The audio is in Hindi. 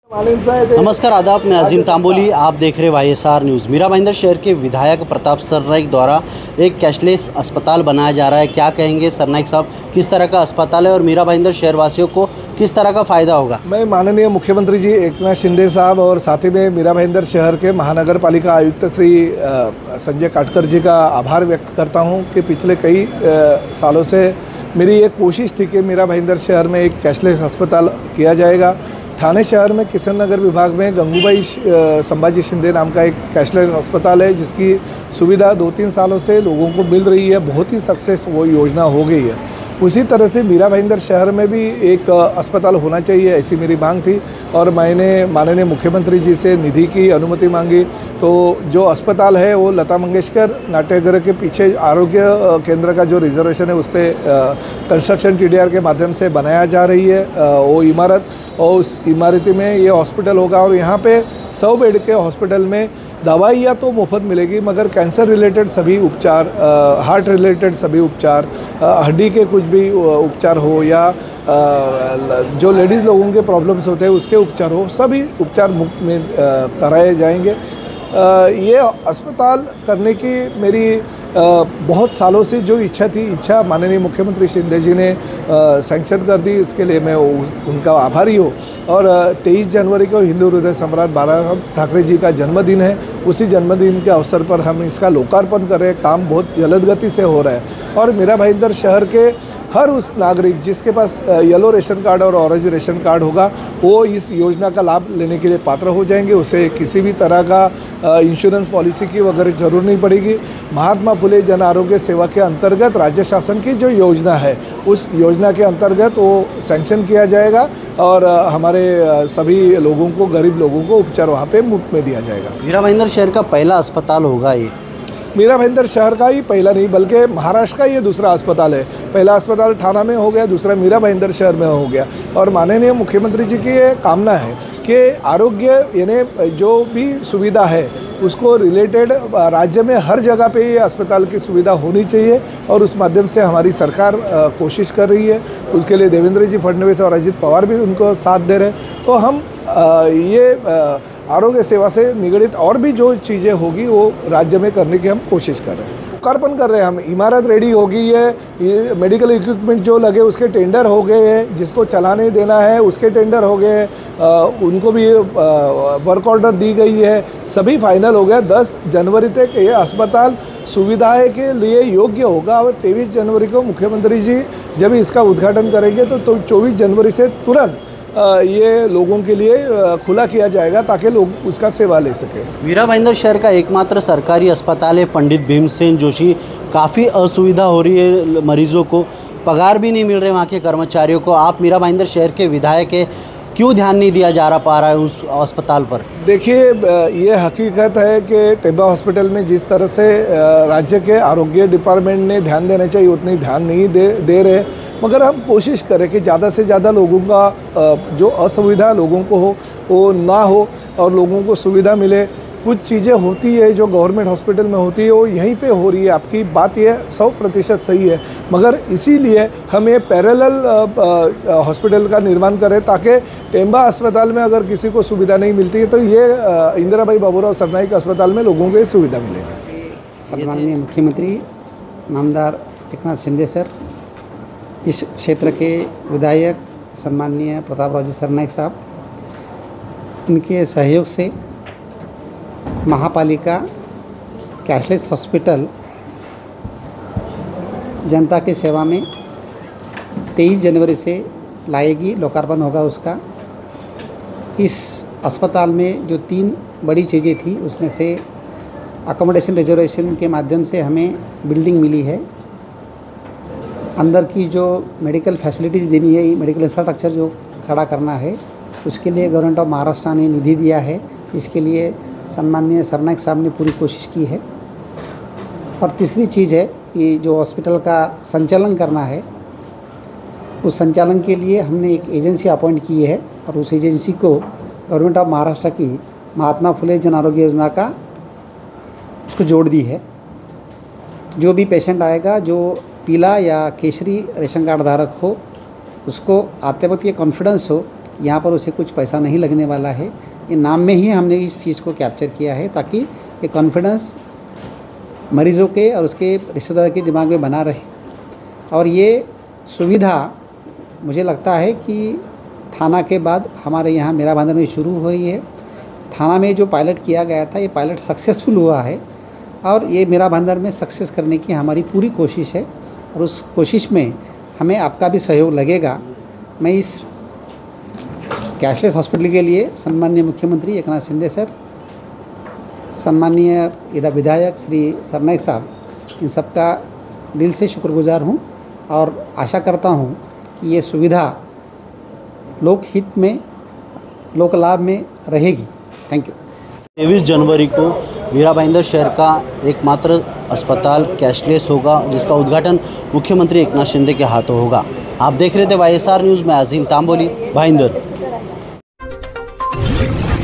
नमस्कार, आदाब। मैं अजीम तांबोली, आप देख रहे वाईएसआर न्यूज़। मीरा भाईंदर शहर के विधायक प्रताप सरनाइक द्वारा एक कैशलेस अस्पताल बनाया जा रहा है। क्या कहेंगे सरनाइक साहब, किस तरह का अस्पताल है और मीरा भाईंदर शहरवासियों को किस तरह का फ़ायदा होगा? मैं माननीय मुख्यमंत्री जी एकनाथ शिंदे साहब और साथ ही में मीरा भाईंदर शहर के महानगर पालिका आयुक्त श्री संजय काटकर जी का आभार व्यक्त करता हूं कि पिछले कई सालों से मेरी एक कोशिश थी कि मीरा भाईंदर शहर में एक कैशलेस अस्पताल किया जाएगा। ठाणे शहर में किशन नगर विभाग में गंगूबाई संभाजी शिंदे नाम का एक कैशलेस अस्पताल है, जिसकी सुविधा 2-3 सालों से लोगों को मिल रही है। बहुत ही सक्सेस वो योजना हो गई है। उसी तरह से मीरा भाईंदर शहर में भी एक अस्पताल होना चाहिए, ऐसी मेरी मांग थी और मैंने माननीय मुख्यमंत्री जी से निधि की अनुमति मांगी। तो जो अस्पताल है वो लता मंगेशकर नाट्यगृह के पीछे आरोग्य केंद्र का जो रिजर्वेशन है उस पर कंस्ट्रक्शन TDR के माध्यम से बनाया जा रही है वो इमारत, और उस इमारत में ये हॉस्पिटल होगा। और यहाँ पे 100 बेड के हॉस्पिटल में दवाइयाँ तो मुफ्त मिलेगी, मगर कैंसर रिलेटेड सभी उपचार, हार्ट रिलेटेड सभी उपचार, हड्डी के कुछ भी उपचार हो या जो लेडीज़ लोगों के प्रॉब्लम्स होते हैं उसके उपचार हो, सभी उपचार मुफ्त में कराए जाएंगे। ये अस्पताल करने की मेरी बहुत सालों से जो इच्छा माननीय मुख्यमंत्री शिंदे जी ने सैंक्शन कर दी। इसके लिए मैं उनका आभारी हूँ। और 23 जनवरी को हिंदू हृदय सम्राट बाला ठाकरे जी का जन्मदिन है। उसी जन्मदिन के अवसर पर हम इसका लोकार्पण कर रहे हैं। काम बहुत जल्द गति से हो रहा है और मीरा भाईंदर शहर के हर उस नागरिक जिसके पास येलो रेशन कार्ड और ऑरेंज रेशन कार्ड होगा वो इस योजना का लाभ लेने के लिए पात्र हो जाएंगे। उसे किसी भी तरह का इंश्योरेंस पॉलिसी की वगैरह जरूर नहीं पड़ेगी। महात्मा फुले जन आरोग्य सेवा के अंतर्गत राज्य शासन की जो योजना है उस योजना के अंतर्गत वो सैंक्शन किया जाएगा और हमारे सभी लोगों को, गरीब लोगों को उपचार वहाँ पे मुफ्त में दिया जाएगा। मीरा भाईंदर शहर का पहला अस्पताल होगा ये। मीरा भाईंदर शहर का ही पहला नहीं बल्कि महाराष्ट्र का ये दूसरा अस्पताल है। पहला अस्पताल ठाणा में हो गया, दूसरा मीरा भाईंदर शहर में हो गया। और माननीय मुख्यमंत्री जी की ये कामना है कि आरोग्य यानी जो भी सुविधा है उसको रिलेटेड राज्य में हर जगह पे ये अस्पताल की सुविधा होनी चाहिए और उस माध्यम से हमारी सरकार कोशिश कर रही है। उसके लिए देवेंद्र जी फडणवीस और अजित पवार भी उनको साथ दे रहे हैं। तो हम ये आरोग्य सेवा से निगडित और भी जो चीज़ें होगी वो राज्य में करने की हम कोशिश कर रहे हैं। लोकार्पण कर रहे हैं हम। इमारत रेडी हो गई है, ये मेडिकल इक्विपमेंट जो लगे उसके टेंडर हो गए हैं, जिसको चलाने देना है उसके टेंडर हो गए हैं, उनको भी वर्क ऑर्डर दी गई है, सभी फाइनल हो गया। 10 जनवरी तक ये अस्पताल सुविधाएं के लिए योग्य होगा और 23 जनवरी को मुख्यमंत्री जी जब इसका उद्घाटन करेंगे तो 24 जनवरी से तुरंत ये लोगों के लिए खुला किया जाएगा ताकि लोग उसका सेवा ले सकें। मीरा भाईंदर शहर का एकमात्र सरकारी अस्पताल है पंडित भीमसेन जोशी। काफ़ी असुविधा हो रही है मरीजों को, पगार भी नहीं मिल रहे वहाँ के कर्मचारियों को। आप मीरा भाईंदर शहर के विधायक है, क्यों ध्यान नहीं दिया पा रहा है उस अस्पताल पर? देखिए, ये हकीकत है कि टेबा हॉस्पिटल में जिस तरह से राज्य के आरोग्य डिपार्टमेंट ने ध्यान देना चाहिए उतनी ध्यान नहीं दे रहे, मगर हम कोशिश करें कि ज़्यादा से ज़्यादा लोगों का जो असुविधा लोगों को हो वो ना हो और लोगों को सुविधा मिले। कुछ चीज़ें होती है जो गवर्नमेंट हॉस्पिटल में होती है वो यहीं पे हो रही है। आपकी बात ये 100% सही है, मगर इसीलिए हम ये पैरेलल हॉस्पिटल का निर्माण करें ताकि टेम्बा अस्पताल में अगर किसी को सुविधा नहीं मिलती है तो ये इंदिराबाई बाबूराव सरनाइक अस्पताल में लोगों को ये सुविधा मिलेगी। सम्माननीय मुख्यमंत्री नामदार एकनाथ शिंदे सर, इस क्षेत्र के विधायक सम्माननीय प्रताप जी सरनाइक साहब, इनके सहयोग से महापालिका कैशलेस हॉस्पिटल जनता की सेवा में 23 जनवरी से लाएगी, लोकार्पण होगा उसका। इस अस्पताल में जो 3 बड़ी चीज़ें थी उसमें से अकोमोडेशन रिजर्वेशन के माध्यम से हमें बिल्डिंग मिली है। अंदर की जो मेडिकल फैसिलिटीज़ देनी है, मेडिकल इंफ्रास्ट्रक्चर जो खड़ा करना है उसके लिए गवर्नमेंट ऑफ महाराष्ट्र ने निधि दिया है। इसके लिए सम्माननीय सरनाइक साहब ने पूरी कोशिश की है। और तीसरी चीज़ है कि जो हॉस्पिटल का संचालन करना है उस संचालन के लिए हमने एक एजेंसी अपॉइंट की है और उस एजेंसी को गवर्नमेंट ऑफ महाराष्ट्र की महात्मा फुले जन आरोग्य योजना का उसको जोड़ दी है। जो भी पेशेंट आएगा जो पीला या केसरी रेशन कार्ड धारक हो उसको आते वक्त ये कॉन्फिडेंस हो यहाँ पर उसे कुछ पैसा नहीं लगने वाला है। ये नाम में ही हमने इस चीज़ को कैप्चर किया है ताकि ये कॉन्फिडेंस मरीज़ों के और उसके रिश्तेदार के दिमाग में बना रहे। और ये सुविधा मुझे लगता है कि थाना के बाद हमारे यहाँ मीरा भाईंदर में शुरू हो रही है। थाना में जो पायलट किया गया था ये पायलट सक्सेसफुल हुआ है और ये मीरा भाईंदर में सक्सेस करने की हमारी पूरी कोशिश है और उस कोशिश में हमें आपका भी सहयोग लगेगा। मैं इस कैशलेस हॉस्पिटल के लिए सम्माननीय मुख्यमंत्री एकनाथ शिंदे सर, सम्माननीय इधर विधायक श्री सरनाईक साहब, इन सबका दिल से शुक्रगुजार हूँ और आशा करता हूँ कि ये सुविधा लोक हित में, लोक लाभ में रहेगी। Thank you. 23 जनवरी को मीरा भाईंदर शहर का एकमात्र अस्पताल कैशलेस होगा, जिसका उद्घाटन मुख्यमंत्री एकनाथ शिंदे के हाथों होगा। आप देख रहे थे YSR न्यूज़ में अजीम तांबोली, भाईंदर।